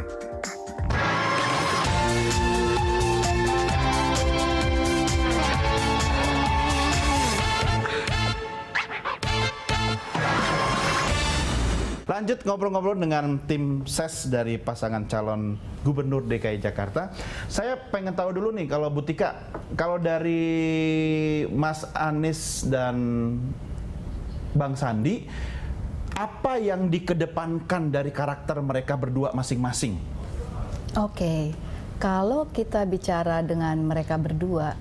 Lanjut ngobrol-ngobrol dengan tim SES dari pasangan calon Gubernur DKI Jakarta. Saya pengen tahu dulu nih, kalau Bu Tika, kalau dari Mas Anies dan Bang Sandi, apa yang dikedepankan dari karakter mereka berdua masing-masing? Oke, kalau kita bicara dengan mereka berdua,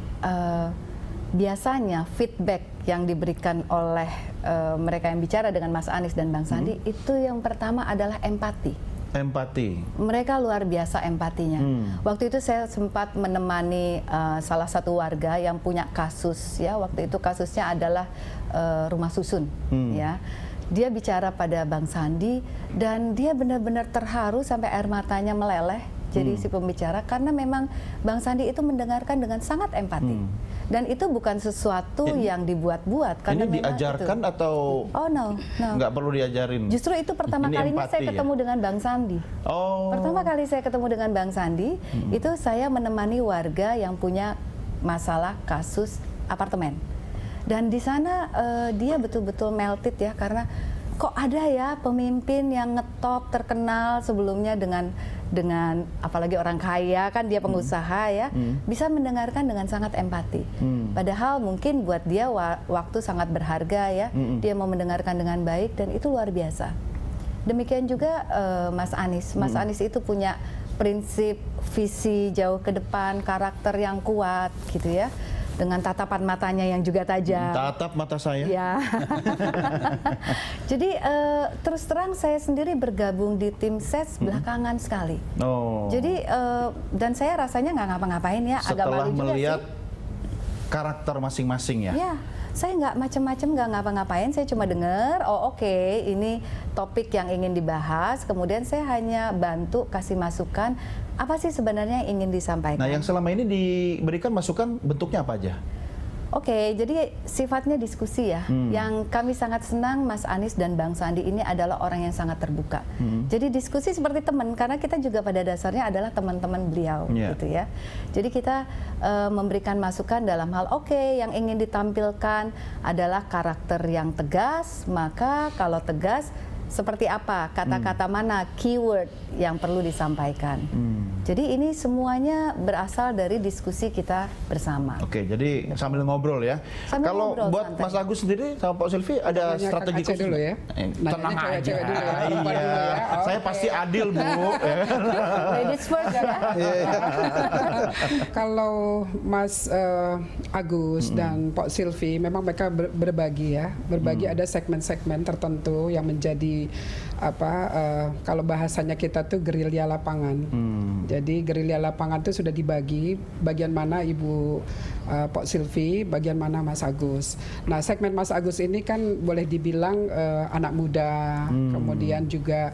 biasanya feedback yang diberikan oleh mereka yang bicara dengan Mas Anies dan Bang Sandi, itu yang pertama adalah empati. Empati. Mereka luar biasa empatinya. Waktu itu saya sempat menemani salah satu warga yang punya kasus, ya. Waktu itu kasusnya adalah rumah susun, ya. Dia bicara pada Bang Sandi dan dia benar-benar terharu sampai air matanya meleleh. Jadi si pembicara, karena memang Bang Sandi itu mendengarkan dengan sangat empati. Dan itu bukan sesuatu yang dibuat-buat. Ini diajarkan itu. Atau oh no, nggak perlu diajarin? Justru itu pertama kalinya saya ketemu dengan Bang Sandi. Pertama kali saya ketemu dengan Bang Sandi, itu saya menemani warga yang punya masalah kasus apartemen. Dan di sana dia betul-betul melted ya, karena kok ada ya pemimpin yang ngetop terkenal sebelumnya dengan apalagi orang kaya, kan dia pengusaha ya, bisa mendengarkan dengan sangat empati. Padahal mungkin buat dia waktu sangat berharga ya, dia mau mendengarkan dengan baik dan itu luar biasa. Demikian juga Mas Anies. Mas Anies itu punya prinsip, visi jauh ke depan, karakter yang kuat gitu ya. Dengan tatapan matanya yang juga tajam. Tatap mata saya? Ya. Jadi terus terang saya sendiri bergabung di tim SES belakangan sekali. Jadi dan saya rasanya nggak ngapa-ngapain ya. Setelah agak malu juga melihat sih. Karakter masing-masing ya? Ya, saya nggak macam-macam, nggak ngapa-ngapain. Saya cuma dengar, oh oke, ini topik yang ingin dibahas. Kemudian saya hanya bantu kasih masukan. Apa sih sebenarnya yang ingin disampaikan? Nah, yang selama ini diberikan masukan bentuknya apa aja? Oke, jadi sifatnya diskusi ya. Yang kami sangat senang Mas Anies dan Bang Sandi ini adalah orang yang sangat terbuka. Jadi diskusi seperti teman, karena kita juga pada dasarnya adalah teman-teman beliau, gitu ya. Jadi kita memberikan masukan dalam hal yang ingin ditampilkan adalah karakter yang tegas, maka kalau tegas seperti apa, kata-kata mana, keyword yang perlu disampaikan. Jadi ini semuanya berasal dari diskusi kita bersama. Oke, jadi sambil ngobrol ya. Kalau buat santai. Mas Agus sendiri sama Pak Silvi ada strategi khusus dulu ya? Tenang aja. Dulu ya. Iya. Saya pasti adil, Bu. Ladies first ya. Kalau Mas Agus dan Pak Silvi memang mereka berbagi ya. Berbagi ada segmen-segmen tertentu yang menjadi kalau bahasanya kita tuh gerilya lapangan. Jadi gerilya lapangan itu sudah dibagi, bagian mana Ibu Pak Silvi, bagian mana Mas Agus. Nah, segmen Mas Agus ini kan boleh dibilang anak muda, kemudian juga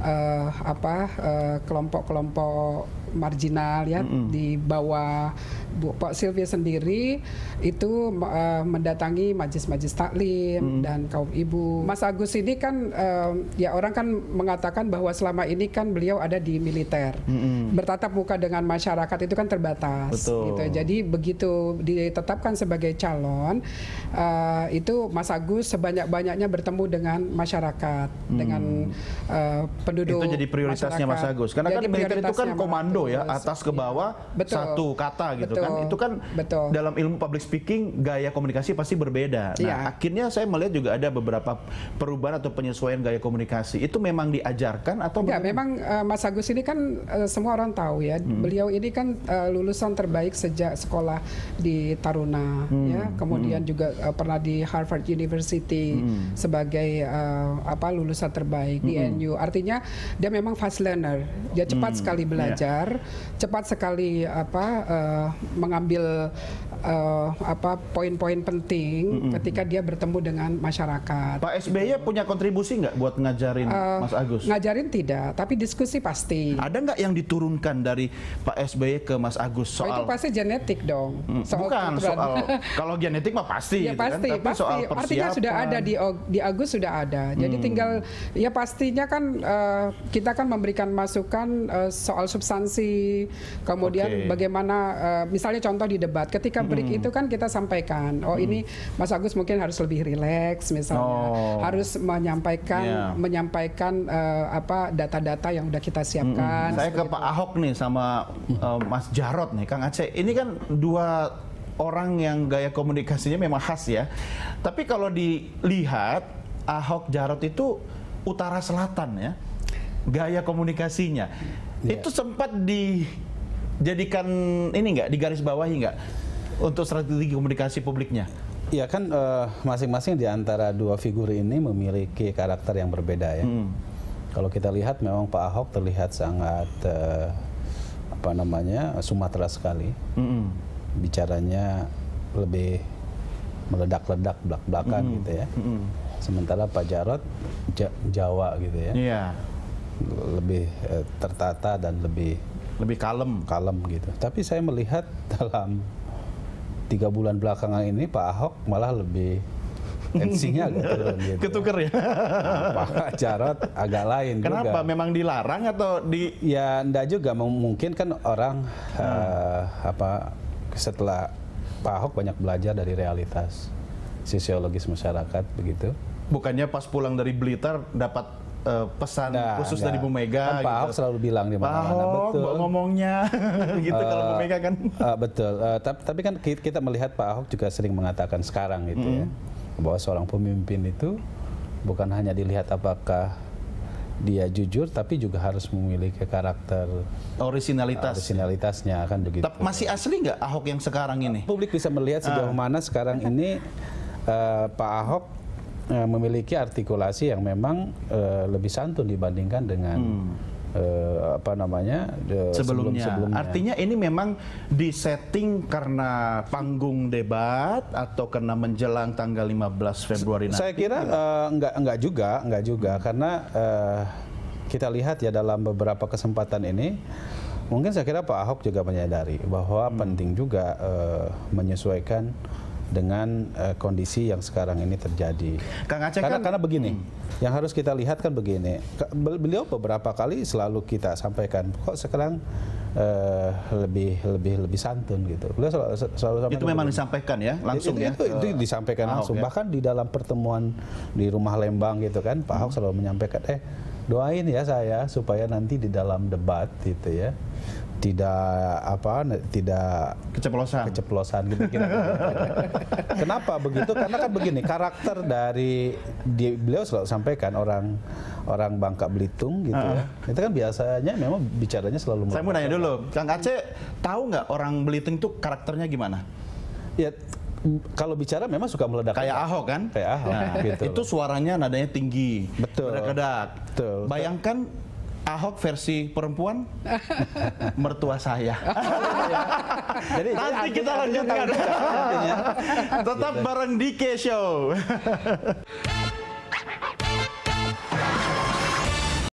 kelompok-kelompok marginal ya, di bawah Bu Pak Silvi sendiri itu mendatangi majelis-majelis taklim dan kaum ibu. Mas Agus ini kan ya orang kan mengatakan bahwa selama ini kan beliau ada di militer, bertatap muka dengan masyarakat itu kan terbatas. Gitu. Jadi begitu ditetapkan sebagai calon, itu Mas Agus sebanyak-banyaknya bertemu dengan masyarakat, dengan penduduk. Itu jadi prioritasnya Mas Agus, karena kan militer itu kan komando ya, atas ke bawah, satu kata gitu kan. Itu kan dalam ilmu public speaking gaya komunikasi pasti berbeda. Nah, akhirnya saya melihat juga ada beberapa perubahan atau penyesuaian gaya komunikasi. Itu memang diajarkan atau ya, memang Mas Agus ini kan semua orang tahu ya, beliau ini kan lulusan terbaik sejak sekolah di Taruna ya, kemudian juga pernah di Harvard University sebagai lulusan terbaik di NU. Artinya dia memang fast learner. Dia cepat sekali belajar, cepat sekali mengambil poin-poin penting ketika dia bertemu dengan masyarakat. Pak SBY punya kontribusi nggak buat ngajarin Mas Agus? Ngajarin tidak, tapi diskusi pasti. Ada nggak yang diturunkan dari Pak SBY ke Mas Agus soal? Itu pasti genetik dong. Bukan soal kalau genetik mah pasti. Ya gitu pasti, kan? Tapi pasti. soal Artinya sudah ada di Agus sudah ada. Jadi tinggal ya pastinya kan kita kan memberikan masukan soal substansi, kemudian bagaimana misalnya contoh di debat ketika break itu kan kita sampaikan, oh ini Mas Agus mungkin harus lebih rileks misalnya, harus menyampaikan apa data-data yang udah kita siapkan. Saya ke Pak Ahok nih sama Mas Jarod nih, Kang Aceh. Ini kan dua orang yang gaya komunikasinya memang khas ya. Tapi kalau dilihat Ahok Jarod itu utara selatan ya, gaya komunikasinya itu sempat dijadikan ini nggak, digarisbawahi nggak untuk strategi komunikasi publiknya? Ya kan masing-masing di antara dua figur ini memiliki karakter yang berbeda ya. Kalau kita lihat memang Pak Ahok terlihat sangat apa namanya Sumatera sekali. Bicaranya lebih meledak-ledak belak-belakan gitu ya. Sementara Pak Jarod Jawa gitu ya. Yeah. Lebih tertata dan lebih kalem gitu. Tapi saya melihat dalam 3 bulan belakangan ini Pak Ahok malah lebih tensinya agak turun gitu. Ketuker ya. Nah, Pak Jarod agak lain. Kenapa? Juga. Memang dilarang atau Ya enggak juga, mungkin kan orang setelah Pak Ahok banyak belajar dari realitas sosiologis masyarakat begitu. Bukannya pas pulang dari Blitar dapat pesan khusus dari Bu Mega? Kan Pak Ahok selalu bilang di mana-mana, betul. Ngomongnya gitu kalau Bu Mega kan. Betul. Tapi kan kita melihat Pak Ahok juga sering mengatakan sekarang gitu ya, bahwa seorang pemimpin itu bukan hanya dilihat apakah dia jujur, tapi juga harus memiliki karakter orisinalitasnya kan begitu. Masih asli nggak Ahok yang sekarang ini? Publik bisa melihat sejauh mana sekarang ini Pak Ahok memiliki artikulasi yang memang lebih santun dibandingkan dengan sebelumnya. Artinya ini memang disetting karena panggung debat atau karena menjelang tanggal 15 Februari nanti? Saya kira enggak juga karena kita lihat ya dalam beberapa kesempatan ini mungkin saya kira Pak Ahok juga menyadari bahwa penting juga menyesuaikan dengan kondisi yang sekarang ini terjadi. Kang Aceh karena begini, yang harus kita lihat kan begini, beliau beberapa kali selalu kita sampaikan kok sekarang lebih santun gitu. Beliau selalu itu memang disampaikan ya langsung itu disampaikan langsung. Ya? Bahkan di dalam pertemuan di Rumah Lembang gitu kan, Pak Ahok selalu menyampaikan doain ya saya supaya nanti di dalam debat gitu ya tidak keceplosan gitu kira. Kenapa begitu? Karena kan begini, karakter dari beliau selalu sampaikan orang Bangka Belitung gitu ya. Itu kan biasanya memang bicaranya selalu. Saya mau nanya dulu, Kang Aceh tahu nggak orang Belitung itu karakternya gimana? Ya kalau bicara memang suka meledak. Kayak Ahok kan? Kayak Ahok. Nah, gitu. Itu suaranya nadanya tinggi. Betul. Meledak. Betul. Bayangkan Ahok versi perempuan, mertua saya. Jadi nanti kita lanjutkan. Tetap bareng DK Show.